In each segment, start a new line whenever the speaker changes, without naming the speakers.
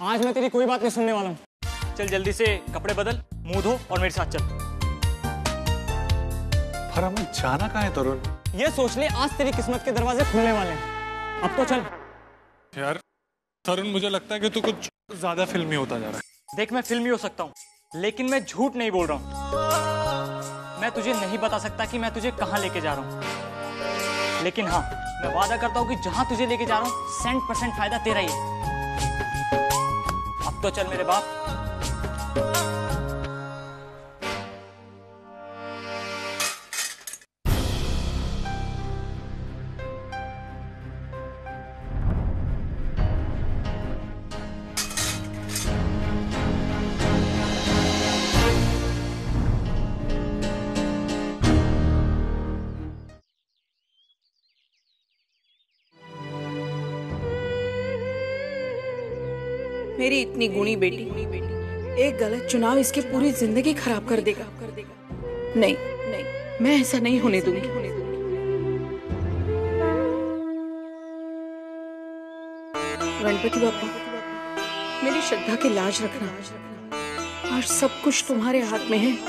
आज मैं तेरी कोई बात नहीं सुनने वाला हूँ।
चल जल्दी से कपड़े बदल, मुंह धो और मेरे साथ चल।
पर हमें जाना कहाँ है तरुण?
ये सोच ले आज तेरी किस्मत के दरवाजे खुलने वाले हैं। अब तो चल।
यार तरुण, मुझे लगता है कि तू कुछ ज्यादा फिल्मी होता जा रहा है।
देख मैं फिल्मी हो सकता हूँ, लेकिन मैं झूठ नहीं बोल रहा हूँ। मैं तुझे नहीं बता सकता कि मैं तुझे कहाँ लेके जा रहा हूँ, लेकिन हाँ मैं वादा करता हूँ कि जहाँ तुझे लेके जा रहा हूँ 100% फायदा तेरा ही है। अब तो चल मेरे बाप।
मेरी इतनी गुणी बेटी, एक गलत चुनाव इसकी पूरी जिंदगी खराब कर देगा। नहीं नहीं, मैं ऐसा नहीं होने दूंगी। गणपति बापा, मेरी श्रद्धा की लाज रखना। आज सब कुछ तुम्हारे हाथ में है।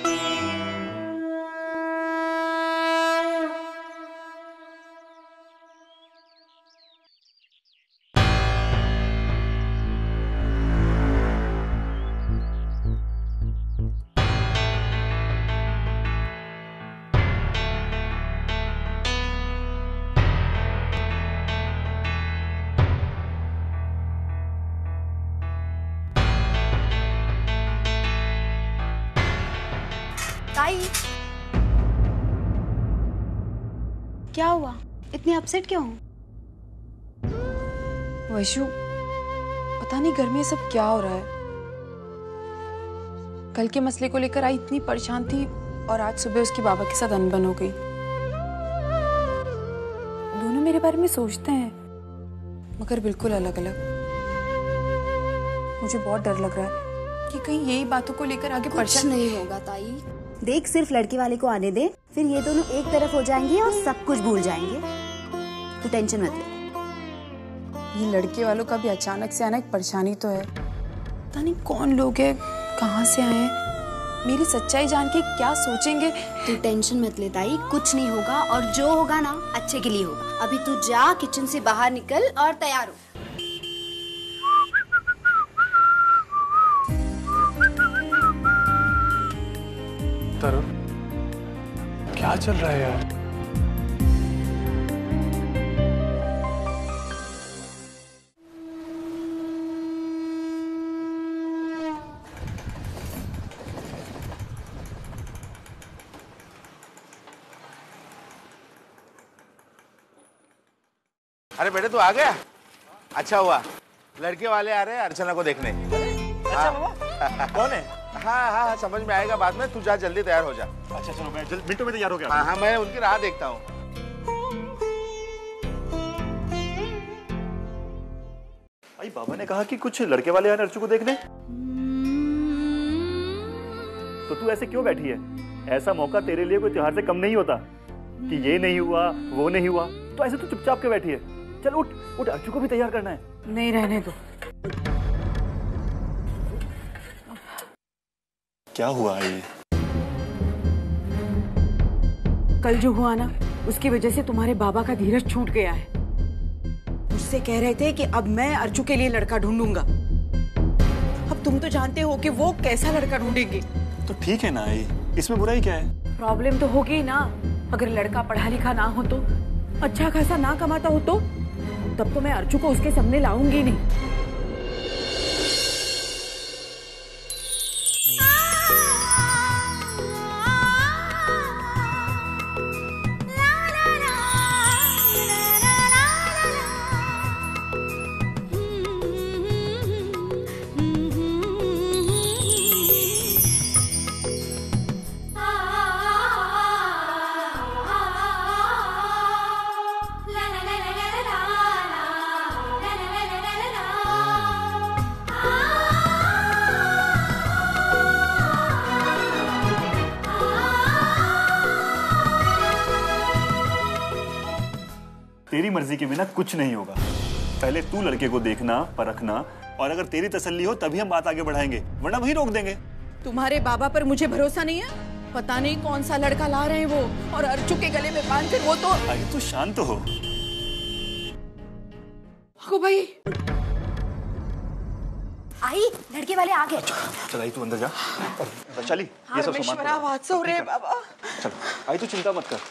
ताई, क्या हुआ? इतनी अपसेट क्यों हो?
वैशु, पता नहीं घर में सब क्या हो रहा है। कल के मसले को लेकर आई इतनी परेशान थी और आज सुबह उसके बाबा के साथ अनबन हो गई। दोनों मेरे बारे में सोचते हैं मगर बिल्कुल अलग अलग। मुझे बहुत डर लग रहा है कि कहीं यही बातों को लेकर आगे
परेशान नहीं होगा ताई। देख, सिर्फ लड़के वाले को आने दे, फिर ये दोनों एक तरफ हो जाएंगे और सब कुछ भूल जाएंगे। तू टेंशन मत ले।
ये लड़के वालों का भी अचानक से आना एक परेशानी तो है। पता नहीं कौन लोग हैं, कहाँ से आए हैं, मेरी सच्चाई जान के क्या सोचेंगे।
तू टेंशन मत ले ताई, कुछ नहीं होगा और जो होगा ना अच्छे के लिए होगा। अभी तू जा, किचन से बाहर निकल और तैयार हो।
तरुण, क्या चल रहा है यार?
अरे बेटे तू आ गया? अच्छा हुआ, लड़के वाले आ रहे हैं अर्चना को देखने।
अच्छा मामा, कौन है?
हाँ हाँ समझ में आएगा बाद में। तू जा, जल्दी तैयार हो जा।
अच्छा चलो, मैं मिनटों में तैयार हो गया।
हाँ हाँ, मैं उनकी राह देखता हूँ।
भाई बाबा ने कहा कि कुछ लड़के वाले आए अर्चू को देखने, तो तू ऐसे क्यों बैठी है? ऐसा मौका तेरे लिए कोई त्योहार से कम नहीं होता कि ये नहीं हुआ वो नहीं हुआ, तो ऐसे तू चुपचाप के बैठी है। चल उठ उठ, अर्चू को भी तैयार करना है।
नहीं, रहने दो।
क्या हुआ ये?
कल जो हुआ ना, उसकी वजह से तुम्हारे बाबा का धीरज छूट गया है। मुझसे कह रहे थे कि अब मैं अर्चू के लिए लड़का ढूंढूंगा। अब तुम तो जानते हो कि वो कैसा लड़का ढूंढेंगे।
तो ठीक है ना, इसमें बुराई क्या है?
प्रॉब्लम तो होगी ना। अगर लड़का पढ़ा लिखा ना हो तो, अच्छा खासा ना कमाता हो तो, तब तो मैं अर्चू को उसके सामने लाऊंगी नहीं।
तेरी मर्जी के बिना कुछ नहीं होगा। पहले तू लड़के को देखना, परखना, और अगर तेरी तसल्ली हो तभी हम बात आगे बढ़ाएंगे, वरना वहीं रोक देंगे।
तुम्हारे बाबा पर मुझे भरोसा नहीं है। पता नहीं कौन सा लड़का ला रहे हैं वो, और अर्चू के गले में बांध कर वो तो।
आई तू शांत हो।
ओ भाई,
आई लड़के वाले आ गए।
चल आई तू अंदर जा। चली ये सब सामान
आवाज सो रहे बाबा।
चल आई तू चिंता मत कर।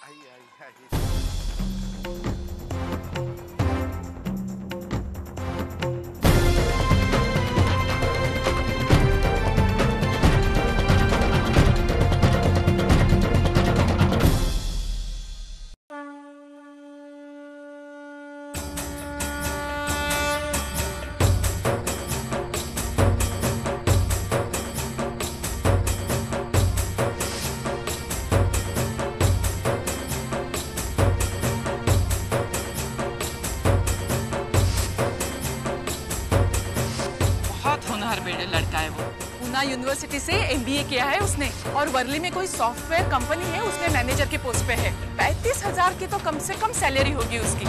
लड़का है वो। पूना यूनिवर्सिटी से MBA किया है उसने, और वर्ली में कोई सॉफ्टवेयर कंपनी है, उसमें मैनेजर के पोस्ट पे है। 35,000 की तो कम से कम सैलरी होगी उसकी।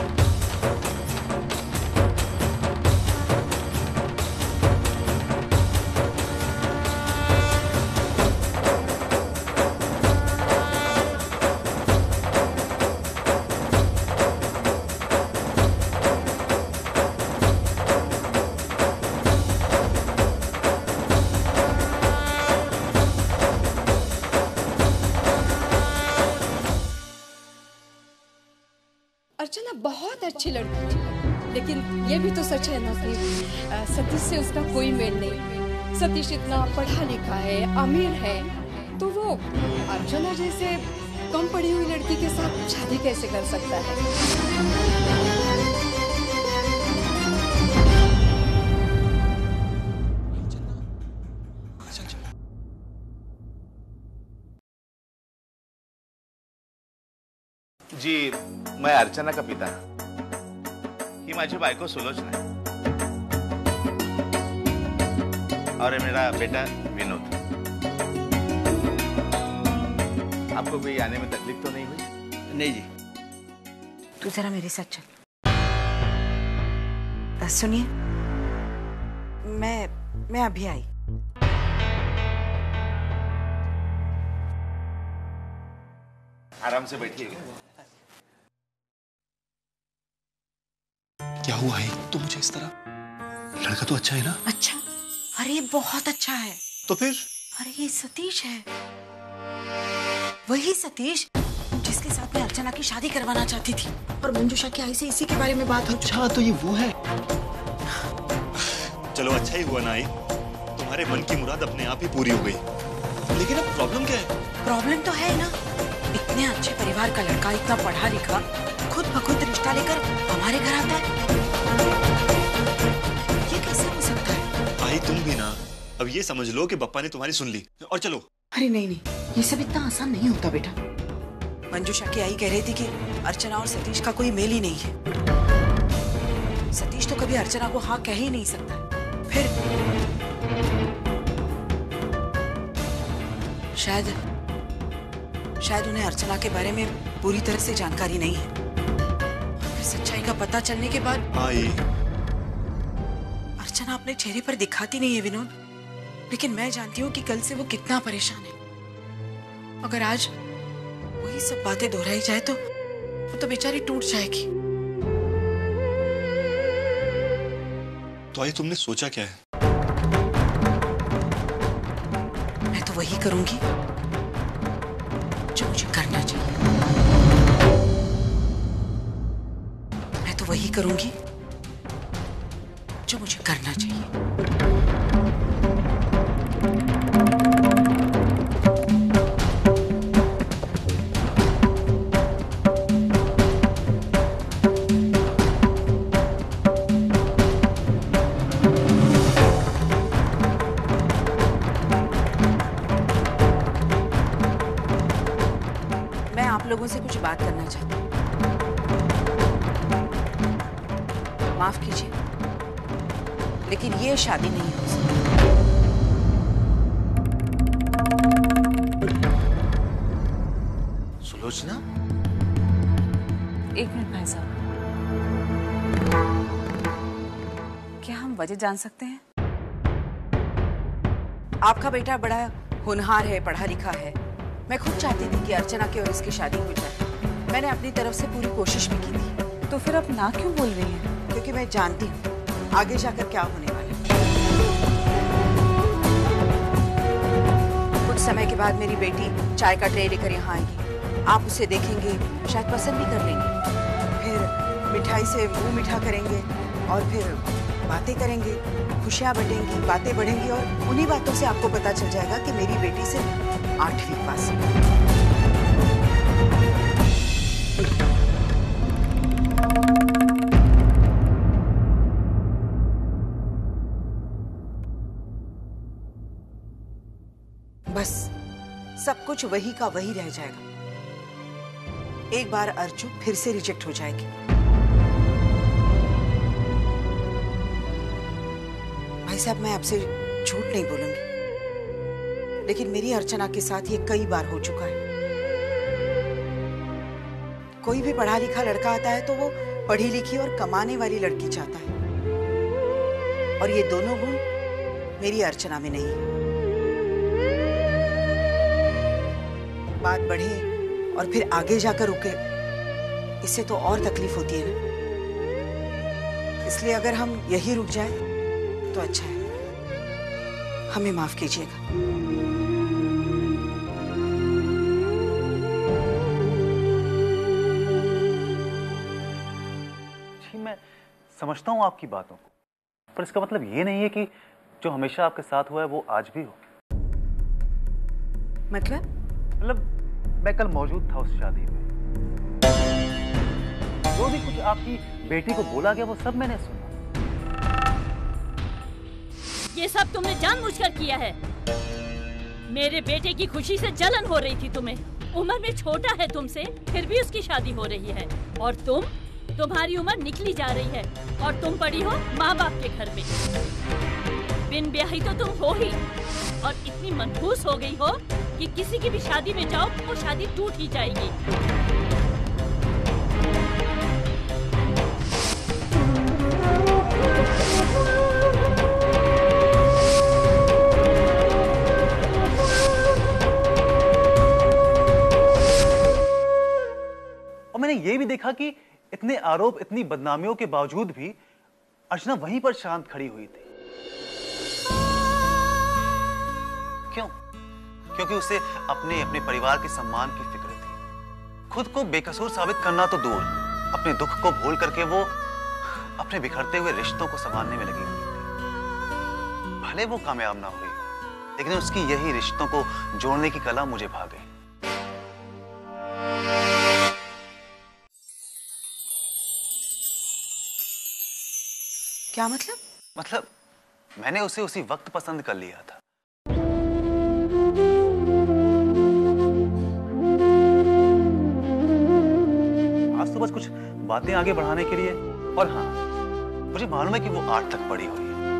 अर्चना बहुत अच्छी लड़की है, लेकिन ये भी तो सच है ना कि सतीश से उसका कोई मेल नहीं। सतीश इतना पढ़ा लिखा है, अमीर है, तो वो अर्चना जैसे कम पढ़ी हुई लड़की के साथ शादी कैसे कर सकता है?
जी, मैं अर्चना का पिता, ही माझी बायको सुलोचना है, और ये मेरा बेटा विनोद। आपको कोई आने में तकलीफ तो नहीं हुई?
नहीं जी। तू जरा मेरे साथ चल। सुनिए, मैं अभी आई।
आराम से बैठिए।
क्या हुआ है तो मुझे इस तरह? लड़का तो अच्छा है ना?
अच्छा? अरे बहुत अच्छा है।
तो फिर?
अरे ये सतीश है, वही सतीश जिसके साथ मैं अर्चना की शादी करवाना चाहती थी, और मंजूषा की आई से इसी के बारे में बात हो।
अच्छा, तो ये वो है।
चलो अच्छा ही हुआ ना आई, तुम्हारे मन की मुराद अपने आप ही पूरी हो गई। लेकिन अब प्रॉब्लम क्या है?
प्रॉब्लम तो है ना, इतने अच्छे परिवार का लड़का, इतना पढ़ा लिखा, खुद ब खुद रिश्ता लेकर हमारे घर आता है। ये कैसे हो सकता है?
आई तुम भी ना अब ये समझ लो कि बप्पा ने तुम्हारी सुन ली और चलो।
अरे नहीं नहीं, ये सब इतना आसान नहीं होता बेटा। मंजूषा की आई कह रही थी कि अर्चना और सतीश का कोई मेल ही नहीं है। सतीश तो कभी अर्चना को हाँ कह ही नहीं सकता। फिर शायद उन्हें अर्चना के बारे में पूरी तरह से जानकारी नहीं है। फिर सच्चाई का पता चलने के बाद
आई
अर्चना अपने चेहरे पर दिखाती नहीं है विनोद, लेकिन मैं जानती हूँ कि कल से वो कितना परेशान है। अगर आज वही सब बातें दोहराई जाए तो वो तो बेचारी टूट जाएगी।
तो आई तुमने सोचा क्या है?
मैं तो वही करूंगी जो मुझे करना चाहिए। मैं तो वही करूंगी जो मुझे करना चाहिए। मैं आप लोगों से कुछ बात करना चाहती हूँ। माफ कीजिए, लेकिन ये शादी नहीं हो सकती।
सुलोचना,
एक मिनट भाई साहब, क्या हम वजह जान सकते हैं?
आपका बेटा बड़ा होनहार है, पढ़ा लिखा है। मैं खुद चाहती थी कि अर्चना की और इसकी शादी हो जाए। मैंने अपनी तरफ से पूरी कोशिश भी की थी।
तो फिर आप ना क्यों बोल रही हैं?
क्योंकि मैं जानती हूँ आगे जाकर क्या होने वाला है। कुछ समय के बाद मेरी बेटी चाय का ट्रे लेकर यहाँ आएगी। आप उसे देखेंगे, शायद पसंद भी कर लेंगे। फिर मिठाई से मुंह मीठा करेंगे और फिर बातें करेंगे, खुशियाँ बटेंगी, बातें बढ़ेंगी और उन्हीं बातों से आपको पता चल जाएगा कि मेरी बेटी सिर्फ 8वीं पास है। बस सब कुछ वही का वही रह जाएगा। एक बार अर्चू फिर से रिजेक्ट हो जाएगी। भाई साहब, मैं आपसे झूठ नहीं बोलूंगी, लेकिन मेरी अर्चना के साथ ये कई बार हो चुका है। कोई भी पढ़ा लिखा लड़का आता है तो वो पढ़ी लिखी और कमाने वाली लड़की चाहता है, और ये दोनों गुण मेरी अर्चना में नहीं है। बात बढ़े और फिर आगे जाकर रुके, इससे तो और तकलीफ होती है ना। इसलिए अगर हम यही रुक जाए तो अच्छा है। हमें माफ कीजिएगा।
जी, मैं समझता हूँ आपकी बातों को, पर इसका मतलब ये नहीं है कि जो हमेशा आपके साथ हुआ है वो आज भी हो।
मतलब
मैं कल मौजूद था उस शादी में। जो भी कुछ आपकी बेटी को बोला गया वो सब मैंने सुना।
ये सब तुमने जानबूझकर किया है। मेरे बेटे की खुशी से जलन हो रही थी तुम्हें। उम्र में छोटा है तुमसे, फिर भी उसकी शादी हो रही है। और तुम्हारी उम्र निकली जा रही है और तुम पड़ी हो माँ बाप के घर में। बिन ब्याही तो तुम हो ही, और इतनी मनहूस हो गई हो कि किसी की भी शादी में जाओ वो शादी टूट ही जाएगी।
और मैंने ये भी देखा कि इतने आरोप, इतनी बदनामियों के बावजूद भी अर्चना वहीं पर शांत खड़ी हुई थी। क्यों? क्योंकि उसे अपने परिवार के सम्मान की फिक्र थी। खुद को बेकसूर साबित करना तो दूर, अपने दुख को भूल करके वो अपने बिखरते हुए रिश्तों को संभालने में लगी हुई थी। भले वो कामयाब ना हुई, लेकिन उसकी यही रिश्तों को जोड़ने की कला मुझे भा गई।
क्या मतलब?
मतलब मैंने उसे उसी वक्त पसंद कर लिया था। आज तो बस कुछ बातें आगे बढ़ाने के लिए। और हाँ, मुझे मालूम है कि वो 8 तक पढ़ी हुई है।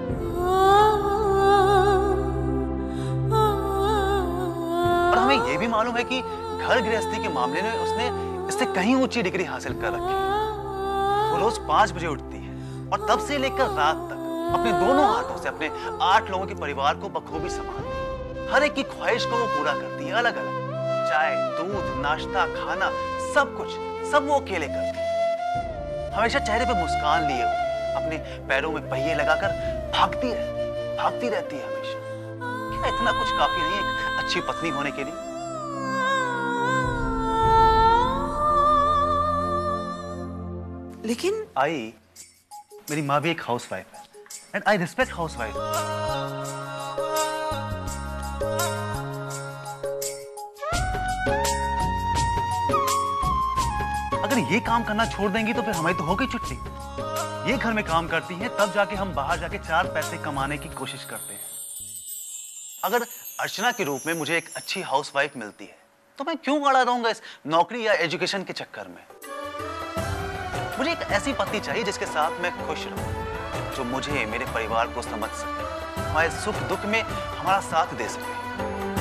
और हमें यह भी मालूम है कि घर गृहस्थी के मामले में उसने इससे कहीं ऊंची डिग्री हासिल कर रखी है। वो रोज 5 बजे उठती है और तब से लेकर रात तक अपने दोनों हाथों से अपने 8 लोगों के परिवार को बखूबी संभालती है। हर एक की ख्वाहिश को वो पूरा करती है, अलग अलग। चाय, दूध, नाश्ता, खाना, सब कुछ सब वो अकेले करती है। हमेशा चेहरे पे मुस्कान लिए हुए, अपने पैरों में पहिए लगाकर भागती रहती है हमेशा। क्या इतना कुछ काफी नहीं एक अच्छी पत्नी होने के लिए?
लेकिन
मेरी माँ भी एक हाउसवाइफ है, एंड आई रिस्पेक्ट हाउसवाइफ। अगर ये काम करना छोड़ देंगी तो फिर हमारी तो हो गई छुट्टी। ये घर में काम करती हैं, तब जाके हम बाहर जाके 4 पैसे कमाने की कोशिश करते हैं। अगर अर्चना के रूप में मुझे एक अच्छी हाउसवाइफ मिलती है तो मैं क्यों अड़ा रहूंगा इस नौकरी या एजुकेशन के चक्कर में? मुझे एक ऐसी पत्नी चाहिए जिसके साथ मैं खुश रहूं, जो मुझे, मेरे परिवार को समझ सके, हमारे सुख दुख में हमारा साथ दे सके।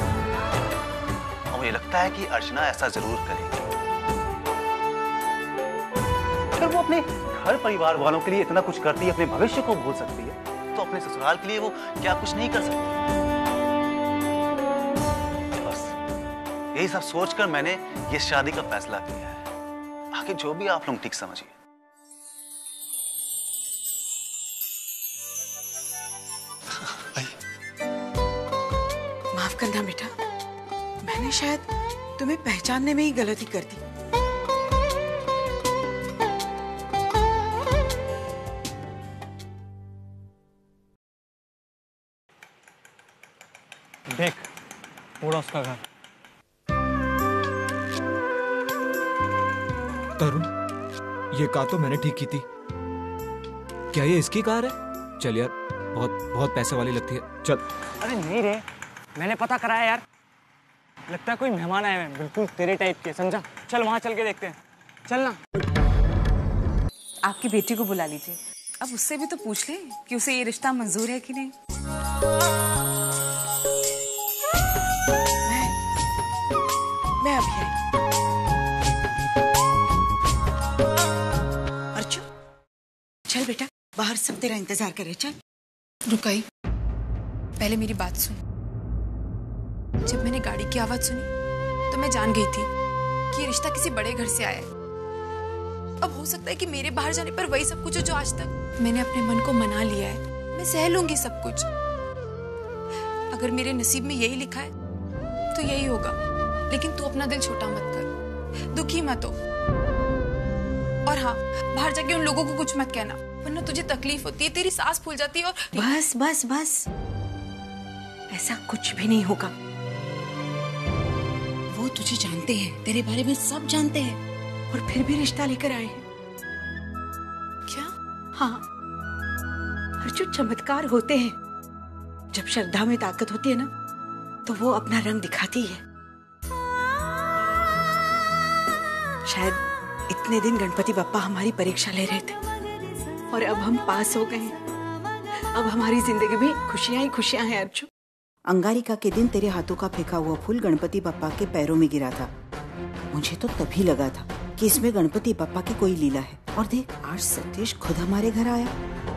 और मुझे लगता है कि अर्चना ऐसा जरूर करेगी। अगर वो अपने घर परिवार वालों के लिए इतना कुछ करती है, अपने भविष्य को भूल सकती है, तो अपने ससुराल के लिए वो क्या कुछ नहीं कर सकती? बस यही सब सोचकर मैंने ये शादी का फैसला किया है। आगे जो भी आप लोग ठीक समझिए।
माफ करना बेटा, मैंने शायद तुम्हें पहचानने में ही गलती कर दी।
देख, पूरा उसका घर।
तरुण, ये कार तो मैंने ठीक की थी। क्या ये इसकी कार है? चल यार, बहुत बहुत पैसे वाली लगती है। चल।
अरे नहीं रे, मैंने पता कराया यार, लगता है कोई मेहमान आए हैं, बिल्कुल तेरे टाइप के, समझा? चल वहां चल के देखते हैं, चल ना।
आपकी बेटी को बुला लीजिए। अब उससे भी तो पूछ ले कि उसे ये रिश्ता मंजूर है कि नहीं।
मैं अभी आई। अर्चू, चल बेटा, बाहर सब तेरा इंतजार कर रहे। चल।
रुकाई, पहले मेरी बात सुन। जब मैंने गाड़ी की आवाज सुनी तो मैं जान गई थी कि ये रिश्ता किसी बड़े घर से आया है। अब हो सकता है कि मेरे बाहर जाने पर वही सब कुछ हो जो आज तक मैंने अपने मन को मना लिया है। मैं सह लूंगी सब कुछ। अगर मेरे नसीब में यही लिखा है तो यही होगा। लेकिन तू अपना दिल छोटा मत कर, दुखी मत हो। और हाँ, बाहर जाके उन लोगों को कुछ मत कहना, वरना तुझे तकलीफ होती है, तेरी सांस फूल जाती है। और
बस बस बस, ऐसा कुछ भी नहीं होगा। वो तुझे जानते हैं, तेरे बारे में सब जानते हैं, और फिर भी रिश्ता लेकर आए हैं।
क्या?
हाँ, अर्जुन, चमत्कार होते हैं। जब श्रद्धा में ताकत होती है ना, तो वो अपना रंग दिखाती है। शायद इतने दिन गणपति बप्पा हमारी परीक्षा ले रहे थे, और अब हम पास हो गए हैं। अब हमारी जिंदगी में खुशियां ही खुशियां हैं। अर्जुन,
अंगारिका के दिन तेरे हाथों का फेंका हुआ फूल गणपति बप्पा के पैरों में गिरा था। मुझे तो तभी लगा था कि इसमें गणपति बप्पा की कोई लीला है। और देख, आज सतीश खुद हमारे घर आया।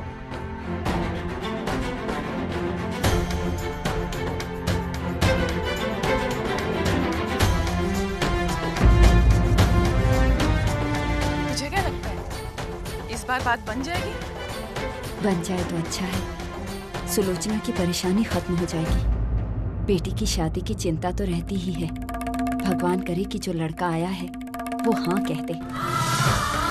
तुझे क्या लगता है, इस बार बात बन जाएगी?
बन जाए तो अच्छा है। सुलोचना की परेशानी खत्म हो जाएगी। बेटी की शादी की चिंता तो रहती ही है। भगवान करे कि जो लड़का आया है वो हाँ कह दे।